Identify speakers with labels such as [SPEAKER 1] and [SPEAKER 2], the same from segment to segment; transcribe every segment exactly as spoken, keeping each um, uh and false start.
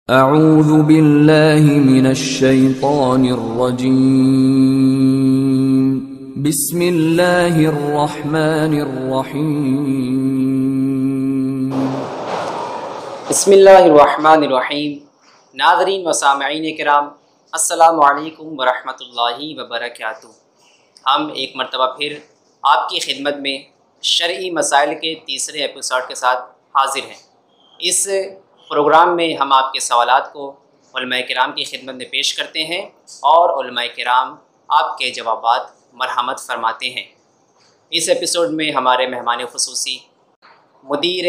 [SPEAKER 1] اعوذ باللہ من الشیطان الرجیم بسم اللہ الرحمن الرحیم
[SPEAKER 2] بسم اللہ الرحمن الرحیم۔ ناظرین و سامعین کرام، السلام علیکم ورحمۃ اللہ وبرکاتہ۔ ہم ایک مرتبہ پھر آپ کی خدمت میں شرعی مسائل کے تیسرے ایپیسوڈ کے ساتھ حاضر ہیں۔ اس پروگرام میں ہم آپ کے سوالات کو علماء کرام کی خدمت میں پیش کرتے ہیں اور علماء کرام آپ کے جوابات مرحمت فرماتے ہیں۔ اس ایپیسوڈ میں ہمارے مہمان خصوصی مدیر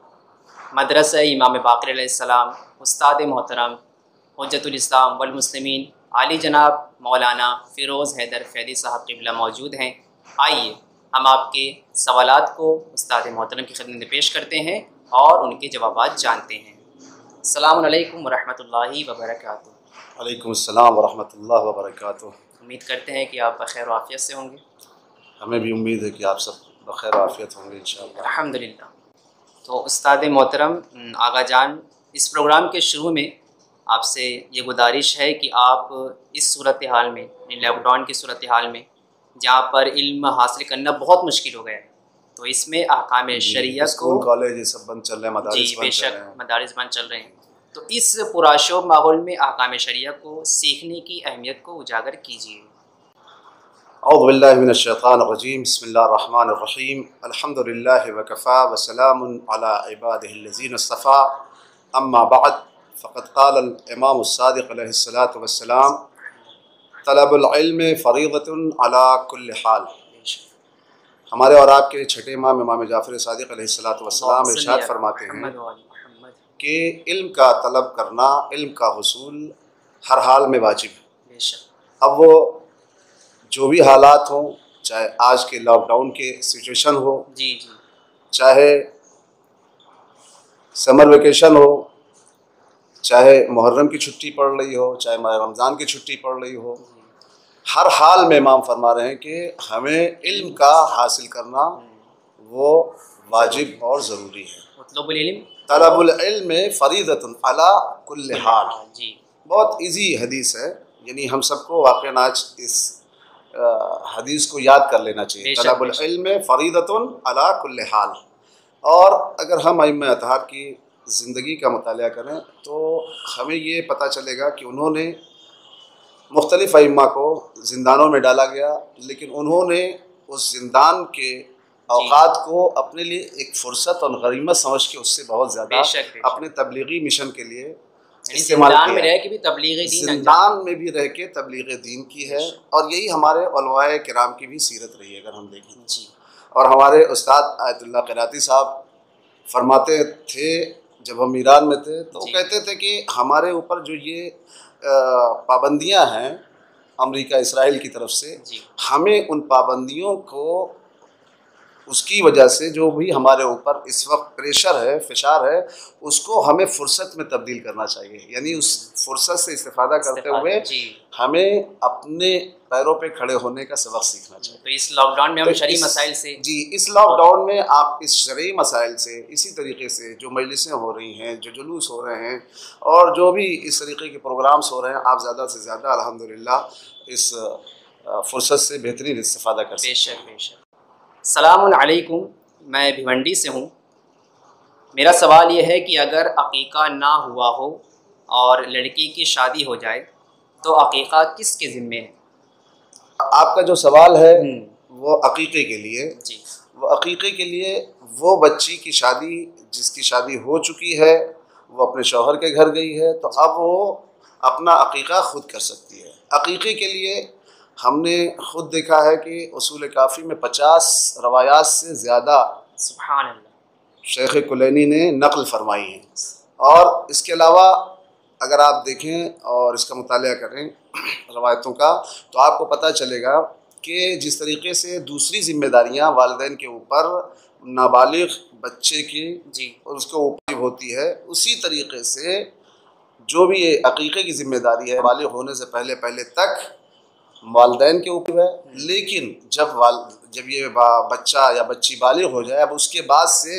[SPEAKER 2] مدرسہ امام باقر علیہ السلام، استاد محترم حجت الاسلام والمسلمین عالی جناب مولانا فیروز حیدر فیضی صاحب قبلہ موجود ہیں۔ آئیے ہم آپ کے سوالات کو استاد محترم کی خدمت میں پیش کرتے ہیں اور ان کے جوابات جانتے ہیں۔ السلام علیکم ورحمۃ اللہ وبرکاتہ۔
[SPEAKER 3] وعلیکم السلام ورحمۃ اللہ وبرکاتہ۔
[SPEAKER 2] امید کرتے ہیں کہ آپ بخیر و عافیت سے ہوں گے۔
[SPEAKER 3] ہمیں بھی امید ہے کہ آپ سب بخیر و عافیت ہوں گے انشاءاللہ۔
[SPEAKER 2] الحمدللہ۔ تو استاد محترم آغا جان، اس پروگرام کے شروع میں آپ سے یہ گزارش ہے کہ آپ اس صورتحال میں، لاک ڈاؤن کی صورتحال میں جہاں پر علم حاصل کرنا بہت مشکل ہو گیا ہے، تو اس میں احکام شریعہ کو،
[SPEAKER 3] اسکول کالج یہ سب بند چل رہے ہیں، مدارس
[SPEAKER 2] جی
[SPEAKER 3] بند
[SPEAKER 2] بے
[SPEAKER 3] چل
[SPEAKER 2] شک
[SPEAKER 3] رہے ہیں۔
[SPEAKER 2] مدارس بند چل رہے ہیں، تو اس پرآشوب ماحول میں احکام شریعہ کو سیکھنے کی اہمیت کو اجاگر کیجیے۔
[SPEAKER 3] اعوذ باللہ من الشیطان الرجیم، بسم اللہ الرحمن الرحیم، الحمد للہ وکفا وسلام علی عبادہ الذین اصطفیٰ، اما بعد فقد قال الامام الصادق علیہ الصلاۃ والسلام، طلب العلم فریضۃ علی کل حال۔ ہمارے اور آپ کے چھٹے امام امام جعفر صادق علیہ الصلاۃ والسلام ارشاد فرماتے ہیں کہ علم کا طلب کرنا، علم کا حصول ہر حال میں واجب ہے۔
[SPEAKER 2] بے شک۔
[SPEAKER 3] اب وہ جو بھی حالات ہوں، چاہے آج کے لاک ڈاؤن کے سچویشن ہو،
[SPEAKER 2] جی جی
[SPEAKER 3] چاہے سمر ویکیشن ہو، چاہے محرم کی چھٹی پڑ رہی ہو، چاہے ماہ رمضان کی چھٹی پڑ رہی ہو، ہر حال میں امام فرما رہے ہیں کہ ہمیں علم کا حاصل کرنا وہ واجب اور ضروری ہے۔
[SPEAKER 2] مطلب العلم
[SPEAKER 3] طلب العلم فریضۃ علی کل حال۔
[SPEAKER 2] جی
[SPEAKER 3] بہت ایزی حدیث ہے، یعنی ہم سب کو واقعاً آج اس حدیث کو یاد کر لینا چاہیے۔ طلب العلم فریضۃ علی کل حال۔ اور اگر ہم ائمہ اطہار کی زندگی کا مطالعہ کریں تو ہمیں یہ پتہ چلے گا کہ انہوں نے مختلف ائمہ کو زندانوں میں ڈالا گیا، لیکن انہوں نے اس زندان کے اوقات کو اپنے لیے ایک فرصت اور غنیمت سمجھ کے اس سے بہت زیادہ اپنے تبلیغی مشن کے لیے استعمال کیا۔
[SPEAKER 2] زندان میں رہ کے بھی تبلیغ دین،
[SPEAKER 3] زندان میں بھی رہ کے تبلیغ دین کی ہے، اور یہی ہمارے علماء کرام کی بھی سیرت رہی ہے اگر ہم دیکھیں۔
[SPEAKER 2] جی۔
[SPEAKER 3] اور ہمارے استاد آیت اللہ قراتی صاحب فرماتے تھے جب ہم ایران میں تھے تو وہ کہتے تھے کہ ہمارے اوپر جو یہ پابندیاں ہیں امریکہ اسرائیل کی طرف سے، ہمیں ان پابندیوں کو، اس کی وجہ سے جو بھی ہمارے اوپر اس وقت پریشر ہے، فشار ہے، اس کو ہمیں فرصت میں تبدیل کرنا چاہیے، یعنی اس فرصت سے استفادہ کرتے ہوئے ہمیں اپنے پیروں پہ کھڑے ہونے کا سبق سیکھنا چاہیے۔
[SPEAKER 2] تو اس لاک ڈاؤن میں ہم شرعی مسائل سے،
[SPEAKER 3] جی اس لاک ڈاؤن میں آپ اس شرعی مسائل سے، اسی طریقے سے جو مجلسیں ہو رہی ہیں، جو جلوس ہو رہے ہیں، اور جو بھی اس طریقے کے پروگرامز ہو رہے ہیں، آپ زیادہ سے زیادہ الحمدللہ اس فرصت سے بہترین استفادہ کر سکتے ہیں۔
[SPEAKER 2] بے شک بے شک۔ السلام علیکم، میں بھیونڈی سے ہوں۔ میرا سوال یہ ہے کہ اگر عقیقہ نہ ہوا ہو اور لڑکی کی شادی ہو جائے تو عقیقہ کس کے ذمے ہے؟
[SPEAKER 3] آپ کا جو سوال ہے وہ عقیقے کے لیے،
[SPEAKER 2] جی
[SPEAKER 3] وہ عقیقے کے لیے وہ بچی کی شادی جس کی شادی ہو چکی ہے، وہ اپنے شوہر کے گھر گئی ہے، تو اب وہ اپنا عقیقہ خود کر سکتی ہے۔ عقیقے کے لیے ہم نے خود دیکھا ہے کہ اصول کافی میں پچاس روایات سے زیادہ
[SPEAKER 2] سبحان اللہ
[SPEAKER 3] شیخ کلینی نے نقل فرمائی ہیں، اور اس کے علاوہ اگر آپ دیکھیں اور اس کا مطالعہ کریں روایتوں کا تو آپ کو پتہ چلے گا کہ جس طریقے سے دوسری ذمہ داریاں والدین کے اوپر نابالغ بچے کی
[SPEAKER 2] جی
[SPEAKER 3] اور اس کے اوپر ہوتی ہے، اسی طریقے سے جو بھی یہ عقیقے کی ذمہ داری ہے بالغ ہونے سے پہلے پہلے تک والدین کے اوپر ہے، لیکن جب وال جب یہ بچہ یا بچی بالغ ہو جائے اب اس کے بعد سے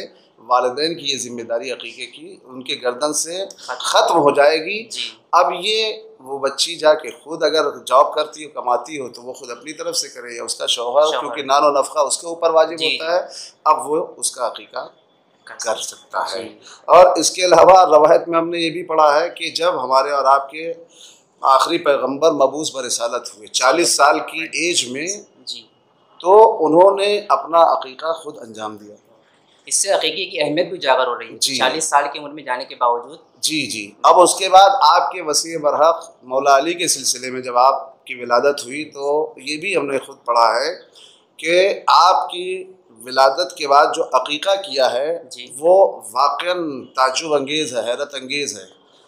[SPEAKER 3] والدین کی یہ ذمہ داری عقیقے کی ان کے گردن سے ختم ہو جائے گی. اب یہ وہ بچی جا کے خود اگر جاب کرتی ہو کماتی ہو تو وہ خود اپنی طرف سے کرے یا اس کا شوہر, کیونکہ نان و نفقہ اس کے اوپر واجب ہوتا ہے, اب وہ اس کا عقیقہ کر سکتا ہے. اور اس کے علاوہ روایت میں ہم نے یہ بھی پڑھا ہے کہ جب ہمارے اور آپ کے آخری پیغمبر مبعوث برسالت ہوئے چالیس سال کی ایج میں, تو انہوں نے اپنا عقیقہ خود انجام دیا.
[SPEAKER 2] اس سے عقیقے کی اہمیت بھی اجاگر ہو رہی ہے چالیس سال کی عمر میں جانے کے باوجود.
[SPEAKER 3] جی جی اب اس کے بعد آپ کے وسیع برحق مولا علی کے سلسلے میں جب آپ کی ولادت ہوئی تو یہ بھی ہم نے خود پڑھا ہے کہ آپ کی ولادت کے بعد جو عقیقہ کیا ہے وہ واقعاً تعجب انگیز ہے, حیرت انگیز ہے.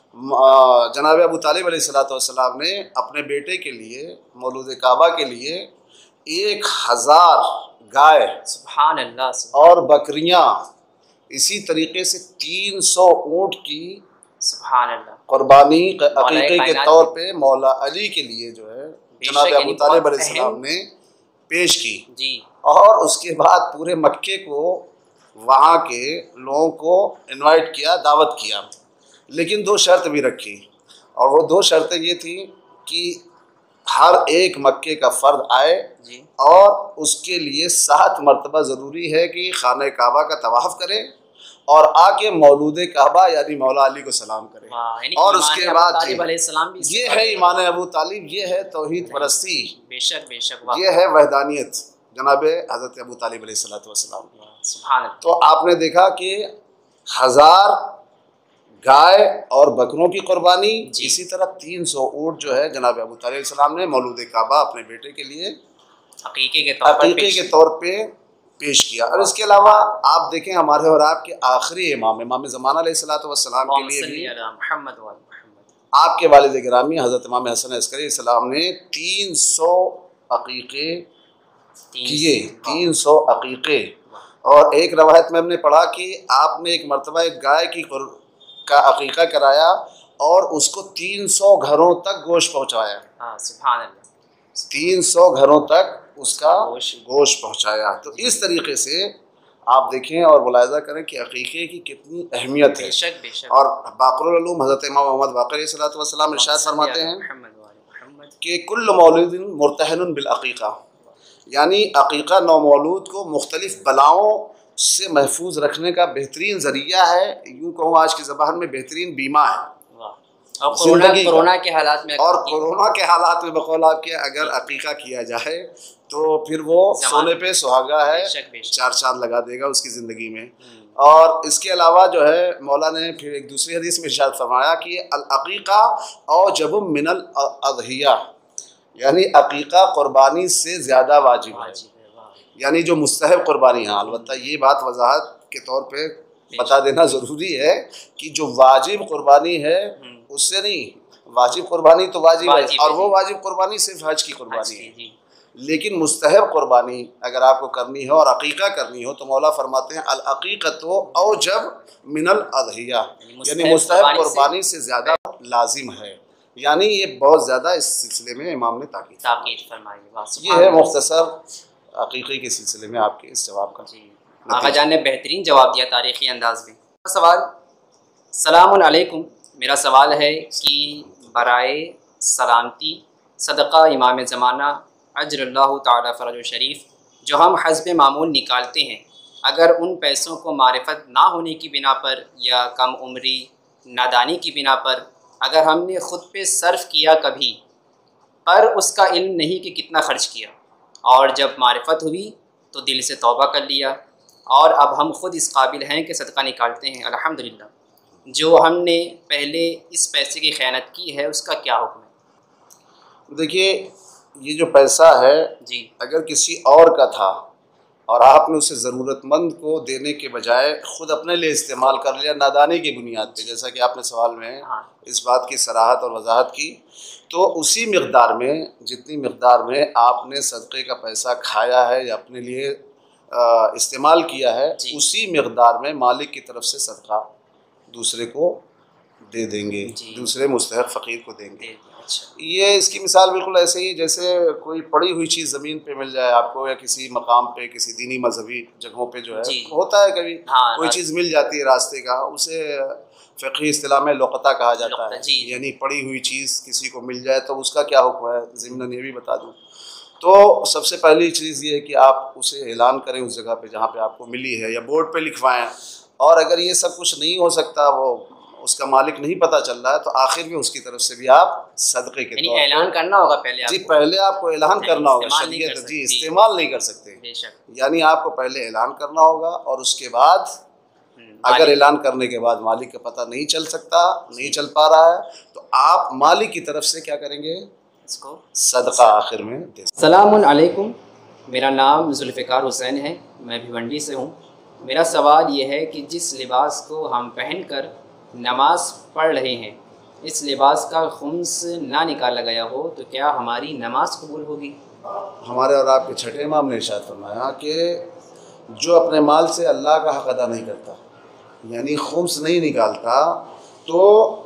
[SPEAKER 3] جناب ابو طالب علیہ الصلوۃ والسلام نے اپنے بیٹے کے لیے مولود کعبہ کے لیے ایک ہزار گائے
[SPEAKER 2] سبحان اللہ
[SPEAKER 3] اور بکریاں, اسی طریقے سے تین سو اونٹ کی
[SPEAKER 2] سبحان اللہ
[SPEAKER 3] قربانی عقیقے کے طور پہ مولا علی کے لیے جو ہے جناب ابو طالب علیہ السلام نے پیش کی.
[SPEAKER 2] جی
[SPEAKER 3] اور اس کے بعد پورے مکے کو وہاں کے لوگوں کو انوائٹ کیا, دعوت کیا, لیکن دو شرط بھی رکھی. اور وہ دو شرطیں یہ تھیں کہ ہر ایک مکے کا فرد آئے
[SPEAKER 2] جی
[SPEAKER 3] اور اس کے لیے سات مرتبہ ضروری ہے کہ خانہ کعبہ کا طواف کرے اور آ کے مولود کعبہ یعنی مولا علی کو سلام کرے. اور اس کے بعد یہ ہے ایمان ابو طالب, یہ ہے توحید پرستی,
[SPEAKER 2] بے شک بے شک
[SPEAKER 3] یہ ہے وحدانیت جناب حضرت ابو طالب علیہ الصلوۃ والسلام.
[SPEAKER 2] سبحان اللہ.
[SPEAKER 3] تو آپ نے دیکھا کہ ہزار گائے اور بکروں کی قربانی, اسی طرح تین سو اونٹ جو ہے جناب ابو طالب علیہ السلام نے مولود کعبہ اپنے بیٹے کے لیے
[SPEAKER 2] عقیقے کے طور
[SPEAKER 3] عقیقے کے طور پہ پیش کیا. اور اس کے علاوہ آپ دیکھیں ہمارے اور آپ کے آخری امام امام زمانہ علیہ الصلوۃ والسلام کے لیے بھی آپ کے والد گرامی حضرت امام حسن عسکری السلام نے تین سو عقیقے کیے, تین سو عقیقے. اور ایک روایت میں ہم نے پڑھا کہ آپ نے ایک مرتبہ ایک گائے کی کا عقیقہ کرایا اور اس کو تین سو گھروں تک گوشت پہنچایا.
[SPEAKER 2] سبحان اللہ.
[SPEAKER 3] تین سو گھروں تک اس کا گوشت پہنچایا. تو اس طریقے سے آپ دیکھیں اور ملاحظہ کریں کہ عقیقے کی کتنی اہمیت ہے. اور باقر العلوم حضرت امام محمد باقر علیہ الصلوۃ والسلام ارشاد فرماتے ہیں کہ کل مولود مرتہن بالعقیقہ, یعنی عقیقہ نو مولود کو مختلف بلاؤں سے محفوظ رکھنے کا بہترین ذریعہ ہے, یوں کہوں آج کی زبان میں بہترین بیمہ ہے.
[SPEAKER 2] اور کورونا کے حالات میں
[SPEAKER 3] اور کورونا کے حالات میں بقول آپ کے اگر عقیقہ کیا جائے تو پھر وہ سونے پہ سہاگا ہے, چار چاند لگا دے گا اس کی زندگی میں. اور اس کے علاوہ جو ہے مولا نے پھر ایک دوسری حدیث میں ارشاد فرمایا کہ العقیقہ اوجب من الاضحیہ, یعنی عقیقہ قربانی سے زیادہ واجب ہے, یعنی جو مستحب قربانی. ہاں البتہ یہ بات وضاحت کے طور پہ بتا دینا ضروری ہے کہ جو واجب قربانی ہے اس سے نہیں, واجب قربانی تو واجب ہے اور وہ واجب قربانی صرف حج کی قربانی ہے, لیکن مستحب قربانی اگر آپ کو کرنی ہو اور عقیقہ کرنی ہو تو مولا فرماتے ہیں العقیقۃ اوجب من الاضحیہ, یعنی مستحب قربانی سے زیادہ لازم ہے. یعنی یہ بہت زیادہ اس سلسلے میں امام نے تاکید
[SPEAKER 2] فرمائی.
[SPEAKER 3] یہ ہے مختصر عقیقے کے سلسلے میں آپ کے اس جواب کا.
[SPEAKER 2] جی آقا جان نے بہترین جواب دیا تاریخی انداز میں. سوال, السلام علیکم, میرا سوال ہے کہ برائے سلامتی صدقہ امام زمانہ اجر اللہ تعالی فرج و شریف جو ہم حسب معمول نکالتے ہیں, اگر ان پیسوں کو معرفت نہ ہونے کی بنا پر یا کم عمری نادانی کی بنا پر اگر ہم نے خود پہ صرف کیا کبھی پر اس کا علم نہیں کہ کتنا خرچ کیا, اور جب معرفت ہوئی تو دل سے توبہ کر لیا اور اب ہم خود اس قابل ہیں کہ صدقہ نکالتے ہیں الحمدللہ, جو ہم نے پہلے اس پیسے کی خیانت کی ہے اس کا کیا حکم ہے؟
[SPEAKER 3] دیکھیے یہ جو پیسہ ہے
[SPEAKER 2] جی
[SPEAKER 3] اگر کسی اور کا تھا اور آپ نے اسے ضرورت مند کو دینے کے بجائے خود اپنے لیے استعمال کر لیا نادانی کی بنیاد پہ, جیسا کہ آپ نے سوال میں اس بات کی صراحت اور وضاحت کی, تو اسی مقدار میں جتنی مقدار میں آپ نے صدقے کا پیسہ کھایا ہے یا اپنے لیے استعمال کیا ہے, اسی مقدار میں مالک کی طرف سے صدقہ دوسرے کو دے دیں گے،
[SPEAKER 2] جی
[SPEAKER 3] دوسرے مستحق فقیر کو دیں گے۔
[SPEAKER 2] اچھا
[SPEAKER 3] یہ اس کی مثال بالکل ایسے ہی جیسے کوئی پڑی ہوئی چیز زمین پہ مل جائے آپ کو، یا کسی مقام پہ کسی دینی مذہبی جگہوں پہ جو ہے
[SPEAKER 2] جی
[SPEAKER 3] ہوتا ہے کبھی
[SPEAKER 2] ہاں
[SPEAKER 3] کوئی چیز مل جاتی ہے راستے کا، اسے فقہی اصطلاح میں لقطہ کہا جاتا ہے،
[SPEAKER 2] جی
[SPEAKER 3] یعنی پڑی ہوئی چیز کسی کو مل جائے تو اس کا کیا حکم ہے ضمناً یہ بھی بتا دوں۔ تو سب سے پہلی چیز یہ ہے کہ آپ اسے اعلان کریں اس جگہ پہ جہاں پہ آپ کو ملی ہے، یا بورڈ پہ لکھوائیں، اور اگر یہ سب کچھ نہیں ہو سکتا، وہ اس کا مالک نہیں پتہ چل رہا ہے، تو آخر میں اس کی طرف سے بھی آپ صدقے کے
[SPEAKER 2] یعنی
[SPEAKER 3] طور
[SPEAKER 2] اعلان کرنا ہوگا پہلے آپ
[SPEAKER 3] جی
[SPEAKER 2] کو،
[SPEAKER 3] پہلے آپ کو اعلان کرنا ہوگا،
[SPEAKER 2] استعمال نہیں کر
[SPEAKER 3] شریعت
[SPEAKER 2] سکتے،
[SPEAKER 3] جی استعمال نہیں کر سکتے،
[SPEAKER 2] بے شک
[SPEAKER 3] یعنی آپ کو پہلے اعلان کرنا ہوگا، اور اس کے بعد اگر
[SPEAKER 2] مالک
[SPEAKER 3] اعلان کرنے کے بعد مالک کا پتہ نہیں چل سکتا، نہیں چل پا رہا ہے، تو آپ مالک کی طرف سے کیا کریں گے؟
[SPEAKER 2] اس کو
[SPEAKER 3] صدقہ آخر میں دے۔
[SPEAKER 2] السلام علیکم، میرا نام ذوالفقار حسین ہے، میں بھیونڈی سے ہوں۔ میرا سوال یہ ہے کہ جس لباس کو ہم پہن کر نماز پڑھ رہے ہیں، اس لباس کا خمس نہ نکالا گیا ہو تو کیا ہماری نماز قبول ہوگی؟
[SPEAKER 3] ہمارے اور آپ کے چھٹے امام نے ارشاد فرمایا کہ جو اپنے مال سے اللہ کا حق ادا نہیں کرتا، یعنی خمس نہیں نکالتا، تو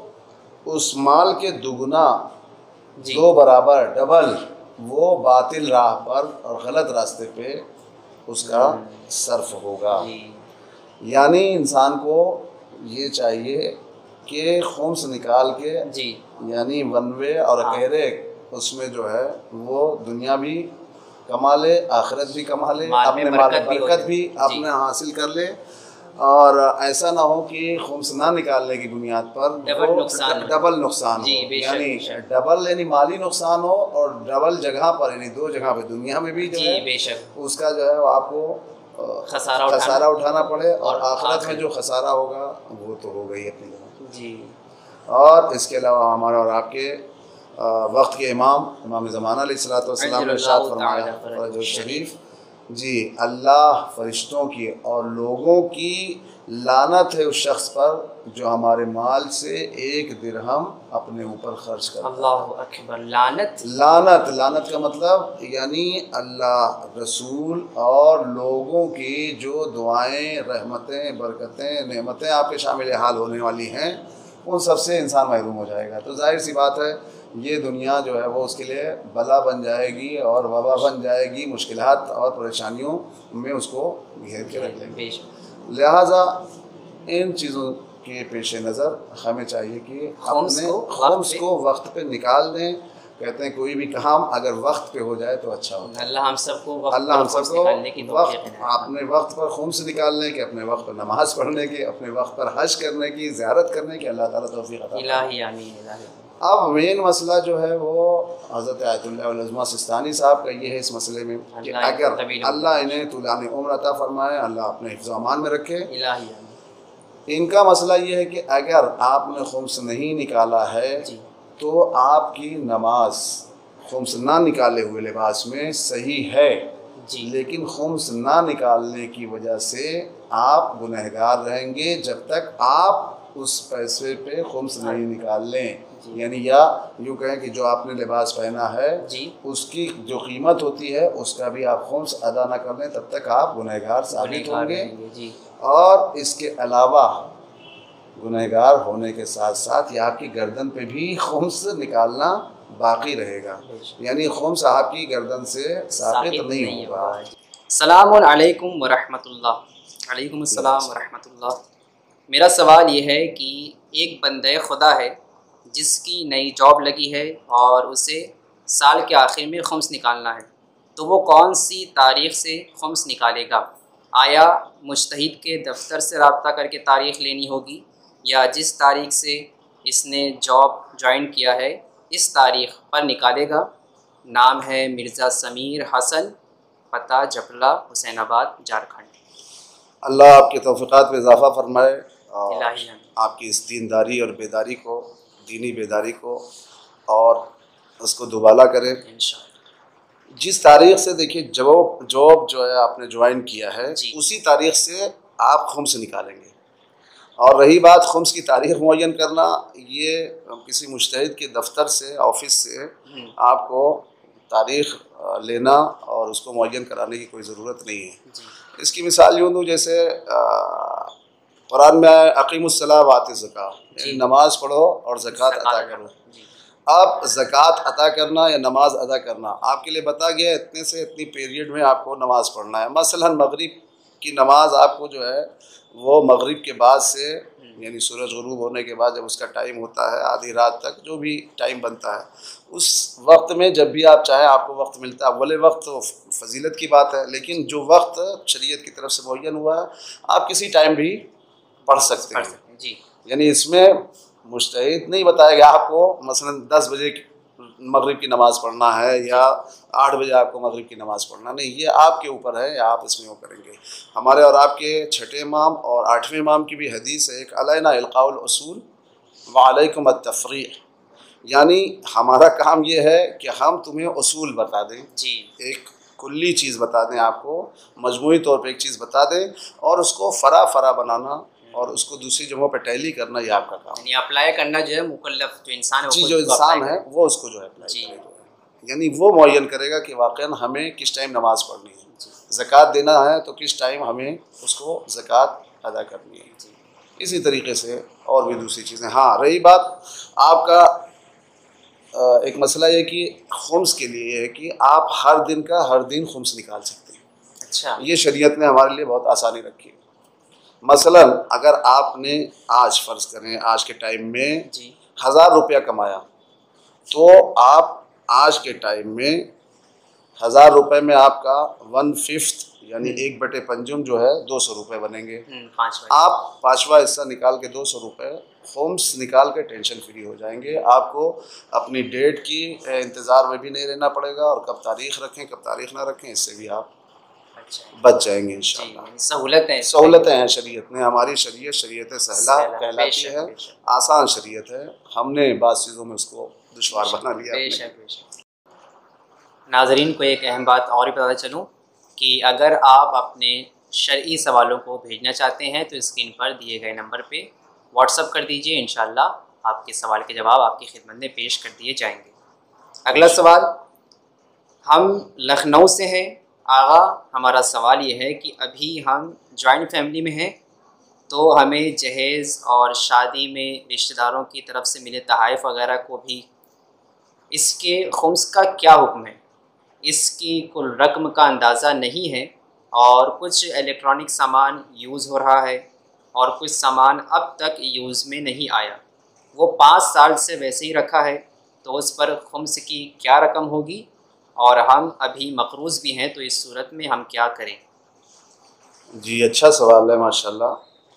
[SPEAKER 3] اس مال کے دگنا
[SPEAKER 2] جی
[SPEAKER 3] دو برابر ڈبل وہ باطل راہ پر اور غلط راستے پہ اس کا صرف ہوگا۔
[SPEAKER 2] جی
[SPEAKER 3] یعنی انسان کو یہ چاہیے کہ خمس نکال کے
[SPEAKER 2] جی
[SPEAKER 3] یعنی ون وے اور اکیرے اس میں جو ہے وہ دنیا بھی کما لے، آخرت بھی کما لے،
[SPEAKER 2] مال میں
[SPEAKER 3] اپنے مال
[SPEAKER 2] برکت بھی ہو
[SPEAKER 3] برکت
[SPEAKER 2] جائے۔
[SPEAKER 3] بھی
[SPEAKER 2] جی
[SPEAKER 3] اپنے حاصل کر لے، اور ایسا نہ ہو کہ خمس نہ نکالنے کی بنیاد پر
[SPEAKER 2] ڈبل
[SPEAKER 3] وہ
[SPEAKER 2] نقصان ہو۔
[SPEAKER 3] ڈبل نقصان
[SPEAKER 2] جی
[SPEAKER 3] ہو،
[SPEAKER 2] بے شک
[SPEAKER 3] یعنی
[SPEAKER 2] بے شک
[SPEAKER 3] ڈبل یعنی مالی نقصان ہو، اور ڈبل جگہ پر یعنی دو جگہ پہ دنیا میں بھی جو
[SPEAKER 2] جی
[SPEAKER 3] ہے
[SPEAKER 2] بے شک
[SPEAKER 3] اس کا جو ہے وہ آپ کو
[SPEAKER 2] خسارہ اٹھانا
[SPEAKER 3] خسارہ اٹھانا پڑے، اور
[SPEAKER 2] اور
[SPEAKER 3] آخرت میں
[SPEAKER 2] آخر
[SPEAKER 3] جو خسارہ ہوگا وہ تو ہوگا ہی اپنی جگہ۔
[SPEAKER 2] جی
[SPEAKER 3] اور اس کے علاوہ ہمارا اور آپ کے وقت کے امام امام زمانہ علیہ الصلوۃ والسلام نے ارشاد فرمایا فرج الشریف، جی اللہ فرشتوں کی اور لوگوں کی لعنت ہے اس شخص پر جو ہمارے مال سے ایک درہم اپنے اوپر خرچ کرتا ہے۔
[SPEAKER 2] اللہ اکبر، لعنت
[SPEAKER 3] لعنت لعنت کا مطلب یعنی اللہ، رسول اور لوگوں کی جو دعائیں، رحمتیں، برکتیں، نعمتیں آپ کے شامل حال ہونے والی ہیں، ان سب سے انسان محروم ہو جائے گا۔ تو ظاہر سی بات ہے یہ دنیا جو ہے وہ اس کے لیے بلا بن جائے گی اور وبا بن جائے گی، مشکلات اور پریشانیوں میں اس کو گھیر کے رکھ لیں گے۔
[SPEAKER 2] بے شک
[SPEAKER 3] لہٰذا ان چیزوں کے پیش نظر ہمیں چاہیے کہ
[SPEAKER 2] خمس
[SPEAKER 3] اپنے
[SPEAKER 2] کو وقت
[SPEAKER 3] خمس
[SPEAKER 2] پہ-
[SPEAKER 3] کو وقت پہ نکال دیں۔ کہتے ہیں کوئی بھی کام اگر وقت پہ ہو جائے تو اچھا ہوتا ہے۔
[SPEAKER 2] اللہ ہم سب کو وقت
[SPEAKER 3] اللہ
[SPEAKER 2] پر
[SPEAKER 3] ہم
[SPEAKER 2] خمس
[SPEAKER 3] سب کو
[SPEAKER 2] نکالنے کی
[SPEAKER 3] وقت
[SPEAKER 2] توفیق عطا
[SPEAKER 3] اپنے وقت پر خمس نکالنے کی، اپنے وقت پر نماز پڑھنے کی، اپنے وقت پر حج کرنے کی، زیارت کرنے کی اللہ تعالیٰ توفیق عطا فرمائے۔
[SPEAKER 2] الہی آمین الہی۔
[SPEAKER 3] اب مین مسئلہ جو ہے وہ حضرت آیت اللہ العظمیٰ سستانی صاحب کا یہ ہے اس مسئلے میں کہ
[SPEAKER 2] اللہ
[SPEAKER 3] اگر
[SPEAKER 2] طویل
[SPEAKER 3] اللہ انہیں طولانی عمر عطا فرمائے، اللہ اپنے حفظ و امان میں رکھے،
[SPEAKER 2] الہی آمین۔
[SPEAKER 3] ان کا مسئلہ یہ ہے کہ اگر آپ نے خمس نہیں نکالا ہے
[SPEAKER 2] جی
[SPEAKER 3] تو آپ کی نماز خمس نہ نکالے ہوئے لباس میں صحیح ہے،
[SPEAKER 2] جی
[SPEAKER 3] لیکن خمس نہ نکالنے کی وجہ سے آپ گنہگار رہیں گے جب تک آپ اس پیسے پہ خمس نہیں نکال لیں۔ یعنی یا یوں کہیں کہ جو آپ نے لباس پہنا ہے
[SPEAKER 2] جی
[SPEAKER 3] اس کی جو قیمت ہوتی ہے اس کا بھی آپ خمس ادا نہ کر لیں، تب تک آپ گنہگار ثابت ہوں گے۔
[SPEAKER 2] جی
[SPEAKER 3] اور اس کے علاوہ گنہگار ہونے کے ساتھ ساتھ یہ آپ کی گردن پہ بھی خمس نکالنا باقی رہے گا، یعنی خمس آپ کی گردن سے ساقط نہیں ہوگا۔
[SPEAKER 2] السلام علیکم ورحمۃ اللہ۔ علیکم السلام ورحمۃ اللہ۔ میرا سوال یہ ہے کہ ایک بندہ خدا ہے جس کی نئی جاب لگی ہے اور اسے سال کے آخر میں خمس نکالنا ہے، تو وہ کون سی تاریخ سے خمس نکالے گا؟ آیا مجتہد کے دفتر سے رابطہ کر کے تاریخ لینی ہوگی، یا جس تاریخ سے اس نے جاب جوائن کیا ہے اس تاریخ پر نکالے گا؟ نام ہے مرزا سمیر حسن، پتہ جپلا، حسین آباد، جھارکھنڈ۔
[SPEAKER 3] اللہ آپ کے توفیقات میں اضافہ فرمائے اور
[SPEAKER 2] الہی آمین۔
[SPEAKER 3] آپ کی اس دینداری اور بیداری کو، دینی بیداری کو، اور اس کو دوبالا کرے۔
[SPEAKER 2] انشاءاللہ۔
[SPEAKER 3] جس تاریخ سے دیکھیے جاب جاب جو ہے آپ نے جوائن کیا ہے
[SPEAKER 2] جی
[SPEAKER 3] اسی تاریخ سے آپ خمس نکالیں گے۔ اور رہی بات خمس کی تاریخ معین کرنا، یہ کسی مجتہد کے دفتر سے، آفس سے آپ کو تاریخ لینا اور اس کو معین کرانے کی کوئی ضرورت نہیں ہے۔
[SPEAKER 2] جی
[SPEAKER 3] اس کی مثال یوں دوں، جیسے قرآن میں اقیم الصلاۃ وآت الزکاۃ، یعنی نماز پڑھو اور زکوٰۃ ادا کرو۔ اب زکوٰۃ ادا کرنا یا نماز ادا کرنا آپ کے لیے بتا گیا اتنے سے اتنی پیریڈ میں آپ کو نماز پڑھنا ہے۔ مثلا مغرب کی نماز آپ کو جو ہے وہ مغرب کے بعد سے، یعنی سورج غروب ہونے کے بعد جب اس کا ٹائم ہوتا ہے آدھی رات تک جو بھی ٹائم بنتا ہے، اس وقت میں جب بھی آپ چاہیں آپ کو وقت ملتا ہے۔ اول وقت تو فضیلت کی بات ہے، لیکن جو وقت شریعت کی طرف سے معین ہوا ہے آپ کسی ٹائم بھی پڑھ سکتے ہیں
[SPEAKER 2] جی۔
[SPEAKER 3] یعنی اس میں مجتہد نہیں بتائے گا آپ کو مثلا دس بجے مغرب کی نماز پڑھنا ہے یا آٹھ بجے آپ کو مغرب کی نماز پڑھنا، نہیں، یہ آپ کے اوپر ہے، یا آپ اس میں وہ کریں گے۔ ہمارے اور آپ کے چھٹے امام اور آٹھویں امام کی بھی حدیث ہے، ایک علینا القاء الاصول وعلیکم التفریع، یعنی ہمارا کام یہ ہے کہ ہم تمہیں اصول بتا دیں،
[SPEAKER 2] جی،
[SPEAKER 3] ایک کلی چیز بتا دیں، آپ کو مجموعی طور پہ ایک چیز بتا دیں اور اس کو فرا فرا بنانا اور اس کو دوسری جگہوں پہ ٹیلی کرنا، یہ آپ کا کام ہے۔
[SPEAKER 2] یعنی اپلائی کرنا جو ہے مکلف جو انسان ہے،
[SPEAKER 3] جی، جو انسان ہے وہ اس کو جو ہے اپلائی کرے گا، یعنی وہ معین کرے گا کہ واقعاً ہمیں کس ٹائم نماز پڑھنی ہے، زکوٰۃ دینا ہے تو کس ٹائم ہمیں اس کو زکوٰۃ ادا کرنی ہے۔ اسی طریقے سے اور بھی دوسری چیزیں۔ ہاں، رہی بات آپ کا ایک مسئلہ یہ کہ خمس کے لیے یہ ہے کہ آپ ہر دن کا ہر دن خمس نکال سکتے ہیں۔
[SPEAKER 2] اچھا،
[SPEAKER 3] یہ شریعت نے ہمارے لیے بہت آسانی رکھی ہے۔ مثلا اگر آپ نے آج فرض کریں آج کے ٹائم میں
[SPEAKER 2] جی،
[SPEAKER 3] ہزار روپیہ کمایا تو آپ آج کے ٹائم میں ہزار روپے میں آپ کا ون ففتھ یعنی ایک بٹے پنجم جو ہے دو سو روپے بنیں گے۔ آپ پانچواں حصہ نکال کے دو سو روپے خمس نکال کے ٹینشن فری ہو جائیں گے۔ آپ کو اپنی ڈیٹ کی انتظار میں بھی نہیں رہنا پڑے گا، اور کب تاریخ رکھیں کب تاریخ نہ رکھیں اس سے بھی آپ بچ جائیں گے انشاءاللہ۔
[SPEAKER 2] سہولتیں
[SPEAKER 3] سہولتیں ہیں شریعت نے، ہماری شریعت شریعت سہلا کہلاتی ہے، آسان شریعت ہے، ہم نے بعض چیزوں میں اس کو دشوار بنا لیا۔
[SPEAKER 2] ناظرین کو ایک اہم بات اور بھی بتاتا چلوں کہ اگر آپ اپنے شرعی سوالوں کو بھیجنا چاہتے ہیں تو اسکرین پر دیے گئے نمبر پہ واٹس اپ کر دیجئے، انشاءاللہ آپ کے سوال کے جواب آپ کی خدمت میں پیش کر دیے جائیں گے۔ اگلا سوال ہم لکھنؤ سے ہیں۔ آغا، ہمارا سوال یہ ہے کہ ابھی ہم جوائنٹ فیملی میں ہیں تو ہمیں جہیز اور شادی میں رشتہ داروں کی طرف سے ملے تحائف وغیرہ کو بھی اس کے خمس کا کیا حکم ہے؟ اس کی کل رقم کا اندازہ نہیں ہے، اور کچھ الیکٹرانک سامان یوز ہو رہا ہے اور کچھ سامان اب تک یوز میں نہیں آیا، وہ پانچ سال سے ویسے ہی رکھا ہے، تو اس پر خمس کی کیا رقم ہوگی؟ اور ہم ابھی مقروض بھی ہیں تو اس صورت میں ہم کیا کریں؟
[SPEAKER 3] جی، اچھا سوال ہے ماشاءاللہ۔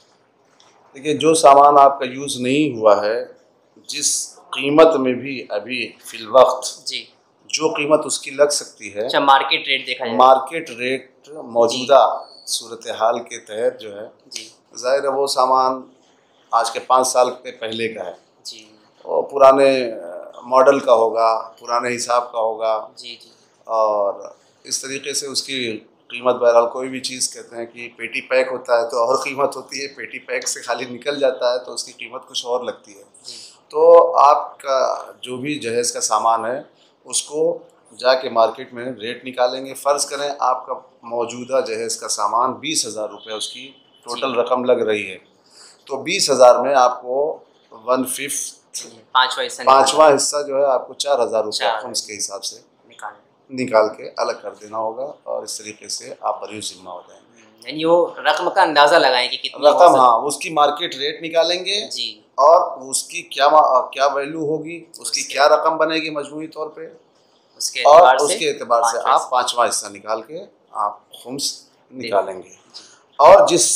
[SPEAKER 3] دیکھیے، جو سامان آپ کا یوز نہیں ہوا ہے، جس قیمت میں بھی ابھی فی الوقت
[SPEAKER 2] جی
[SPEAKER 3] جو قیمت اس کی لگ سکتی ہے،
[SPEAKER 2] اچھا، مارکیٹ ریٹ دیکھا جائے،
[SPEAKER 3] مارکیٹ ریٹ موجودہ صورتحال کے تحت جو ہے،
[SPEAKER 2] جی
[SPEAKER 3] ظاہر ہے وہ سامان آج کے پانچ سال کے پہلے کا ہے،
[SPEAKER 2] جی
[SPEAKER 3] وہ پرانے ماڈل کا ہوگا، پرانے حساب کا ہوگا،
[SPEAKER 2] جی جی
[SPEAKER 3] اور اس طریقے سے اس کی قیمت، بہرحال کوئی بھی چیز کہتے ہیں کہ پیٹی پیک ہوتا ہے تو اور قیمت ہوتی ہے، پیٹی پیک سے خالی نکل جاتا ہے تو اس کی قیمت کچھ اور لگتی ہے۔ تو آپ کا جو بھی جہیز کا سامان ہے اس کو جا کے مارکیٹ میں ریٹ نکالیں گے۔ فرض کریں آپ کا موجودہ جہیز کا سامان بیس ہزار روپے اس کی ٹوٹل رقم لگ رہی ہے، تو بیس ہزار میں آپ کو ون ففتھ
[SPEAKER 2] پانچواں حصہ
[SPEAKER 3] پانچواں حصہ جو ہے آپ کو چار ہزار روپے خمس کے حساب سے
[SPEAKER 2] نکالیں،
[SPEAKER 3] نکال کے الگ کر دینا ہوگا، اور اس طریقے سے آپ بری ذمہ ہو جائیں گے۔
[SPEAKER 2] یعنی وہ رقم کا اندازہ لگائیں کہ کتنی
[SPEAKER 3] رقم، ہاں، اس کی مارکیٹ ریٹ نکالیں گے
[SPEAKER 2] جی،
[SPEAKER 3] اور اس کی کیا کیا ویلیو ہوگی، اس کی کیا رقم بنے گی مجموعی طور پہ،
[SPEAKER 2] اس کے
[SPEAKER 3] اور
[SPEAKER 2] اعتبار
[SPEAKER 3] اس
[SPEAKER 2] سے
[SPEAKER 3] کے اعتبار سے آپ پانچواں حصہ نکال کے آپ خمس نکالیں گے۔ اور جس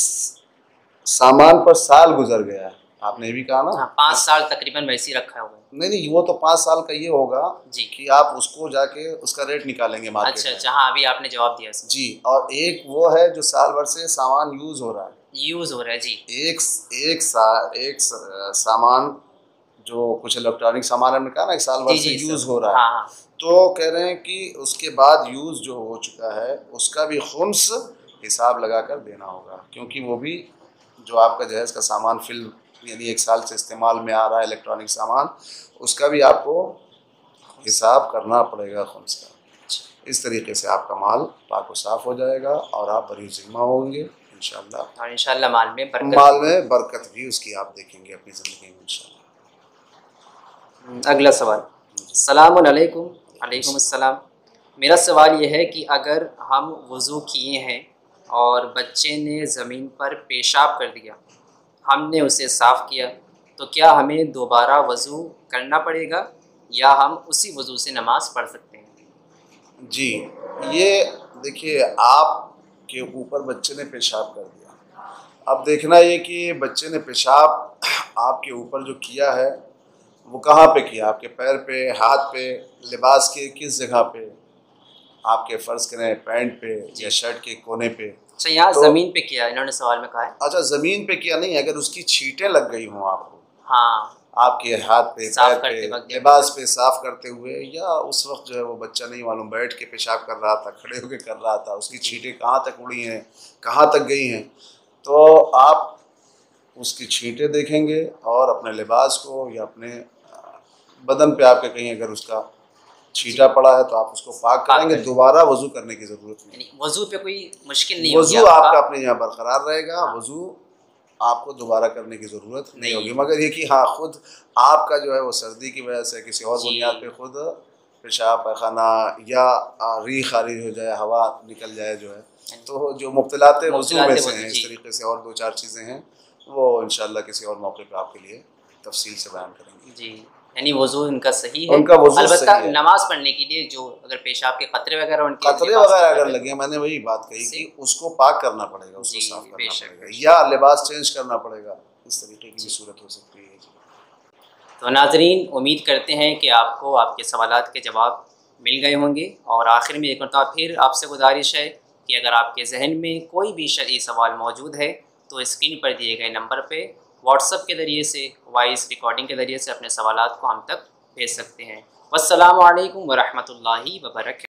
[SPEAKER 3] سامان پر سال گزر گیا ہے، آپ نے بھی کہا نا
[SPEAKER 2] پانچ سال تقریباً ویسے ہی رکھا ہوا ہے،
[SPEAKER 3] نہیں نہیں، وہ تو پانچ سال کا یہ ہوگا
[SPEAKER 2] جی
[SPEAKER 3] کہ آپ اس کو جا کے اس کا ریٹ نکالیں گے مارکیٹ
[SPEAKER 2] اچھا
[SPEAKER 3] میں۔
[SPEAKER 2] اچھا، ہاں ابھی آپ نے جواب دیا اس میں،
[SPEAKER 3] جی، اور ایک وہ ہے جو سال بھر سے سامان یوز ہو رہا ہے،
[SPEAKER 2] یوز ہو رہا ہے، جی
[SPEAKER 3] ایک ایک سا ایک سامان جو کچھ الیکٹرانک سامان ہم نے کہا نا ایک سال بھر
[SPEAKER 2] جی
[SPEAKER 3] سے
[SPEAKER 2] جی
[SPEAKER 3] یوز
[SPEAKER 2] سر،
[SPEAKER 3] ہو رہا
[SPEAKER 2] ہاں
[SPEAKER 3] ہے،
[SPEAKER 2] ہاں،
[SPEAKER 3] تو کہہ رہے ہیں کہ اس کے بعد یوز جو ہو چکا ہے اس کا بھی خمس حساب لگا کر دینا ہوگا، کیونکہ وہ بھی جو آپ کا جہیز کا سامان فل یعنی ایک سال سے استعمال میں آ رہا ہے الیکٹرانک سامان، اس کا بھی آپ کو حساب کرنا پڑے گا خمس کا۔ اس طریقے سے آپ کا مال پاک و صاف ہو جائے گا اور آپ بری ذمہ ہوں گے انشاءاللہ،
[SPEAKER 2] اور انشاءاللہ مال میں برکت
[SPEAKER 3] مال میں برکت بھی اس کی آپ دیکھیں گے اپنی زندگی میں انشاءاللہ۔
[SPEAKER 2] اگلا سوال، السلام علیکم۔ علیکم السلام۔ میرا سوال یہ ہے کہ اگر ہم وضو کیے ہیں اور بچے نے زمین پر پیشاب کر دیا، ہم نے اسے صاف کیا، تو کیا ہمیں دوبارہ وضو کرنا پڑے گا یا ہم اسی وضو سے نماز پڑھ سکتے ہیں؟
[SPEAKER 3] جی، یہ دیکھیے آپ کے اوپر بچے نے پیشاب کر دیا، اب دیکھنا یہ کہ بچے نے پیشاب آپ کے اوپر جو کیا ہے وہ کہاں پہ کیا، آپ کے پیر پہ، ہاتھ پہ، لباس کے کس جگہ پہ، آپ کے فرض کریں پینٹ پہ یا شرٹ کے کونے پہ۔
[SPEAKER 2] اچھا، یہاں زمین پہ کیا انہوں نے سوال میں کہا ہے۔
[SPEAKER 3] اچھا، زمین پہ کیا نہیں، اگر اس کی چھینٹیں لگ گئی ہوں آپ کو،
[SPEAKER 2] ہاں،
[SPEAKER 3] آپ کے ہاتھ پہ،
[SPEAKER 2] صاف
[SPEAKER 3] پیر
[SPEAKER 2] کرتے
[SPEAKER 3] پہ،
[SPEAKER 2] وقت،
[SPEAKER 3] لباس پہ صاف کرتے ہوئے، یا اس وقت جو ہے وہ بچہ نہیں معلوم بیٹھ کے پیشاب کر رہا تھا، کھڑے ہو کے کر رہا تھا، اس کی چھینٹیں کہاں تک اڑی ہیں، کہاں تک گئی ہیں، تو آپ اس کی چھینٹیں دیکھیں گے اور اپنے لباس کو یا اپنے بدن پہ آپ کے کہیں اگر اس کا چھینٹا پڑا ہے تو آپ اس کو پاک کریں گے، دوبارہ وضو کرنے کی ضرورت نہیں۔
[SPEAKER 2] یعنی وضو پہ کوئی مشکل نہیں ہوگی،
[SPEAKER 3] وضو آپ کا اپنے یہاں برقرار رہے گا، وضو آپ کو دوبارہ کرنے کی ضرورت نہیں ہوگی، مگر یہ کہ ہاں خود آپ کا جو ہے وہ سردی کی وجہ سے کسی اور بنیاد پہ خود پیشاب پیخانہ یا ریح خارج ہو جائے، ہوا نکل جائے جو ہے، تو جو مبتلات وضو میں سے ہیں اس طریقے سے اور دو چار چیزیں ہیں وہ انشاءاللہ کسی اور موقع پہ آپ کے لیے تفصیل سے بیان کریں گے۔
[SPEAKER 2] جی، یعنی وضو ان کا صحیح ہے،
[SPEAKER 3] ان کا وضو
[SPEAKER 2] البتہ
[SPEAKER 3] صحیح ہے۔
[SPEAKER 2] نماز پڑھنے کے لیے جو اگر پیشاب کے قطرے وغیرہ ان کے
[SPEAKER 3] قطرے وغیرہ اگر لگے، میں نے وہی بات کہی کہ اس کو پاک کرنا پڑے گا، اس کو صاف کرنا پڑے گا، یا لباس چینج کرنا پڑے گا، اس طریقے کی بھی صورت ہو سکتی ہے۔
[SPEAKER 2] تو ناظرین، امید کرتے ہیں کہ آپ کو آپ کے سوالات کے جواب مل گئے ہوں گے، اور آخر میں ایک مرتبہ پھر آپ سے گزارش ہے کہ اگر آپ کے ذہن میں کوئی بھی شرعی سوال موجود ہے تو اسکرین پر دیے گئے نمبر پہ واٹس ایپ کے ذریعے سے، وائس ریکارڈنگ کے ذریعے سے اپنے سوالات کو ہم تک بھیج سکتے ہیں۔ والسلام علیکم ورحمۃ اللہ وبرکاتہ۔